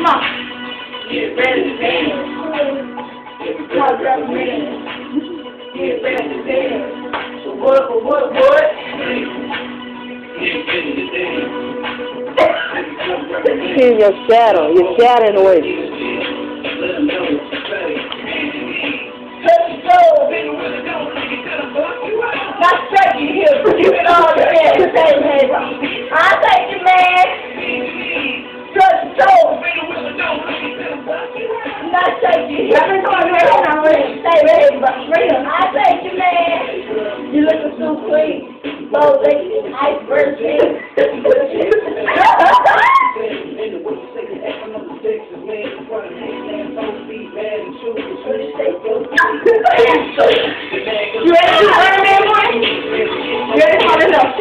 Come on. Get ready to dance. Come on, grab a man. Get ready to dance. What? See your shadow. Your shadow in the way. Let's go. Not straight you here. You can all the man. I take you, man. Let's go. Not straight you here. Stay ready, but real. I take you, man. You looking so sweet. Low lady, iceberg thing. You ready to learn me, boy? You ready to learn enough?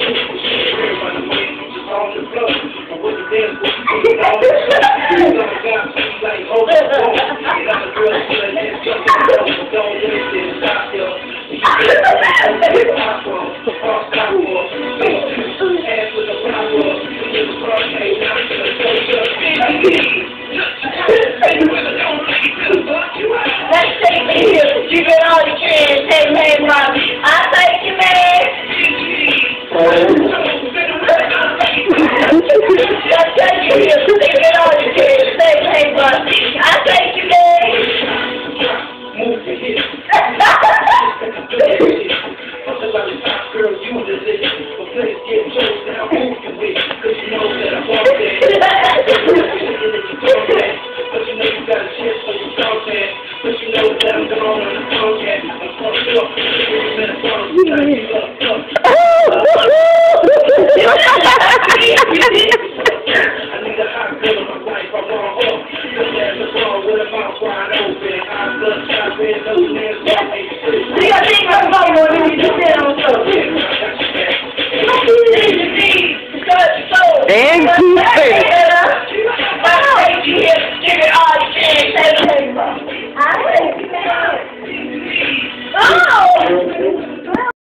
Let's take me here. You get all you can. Take me, Robbie. I take you, man. Let's take you here. You get all you can. Take me, Robbie. I take you, man. And keep it.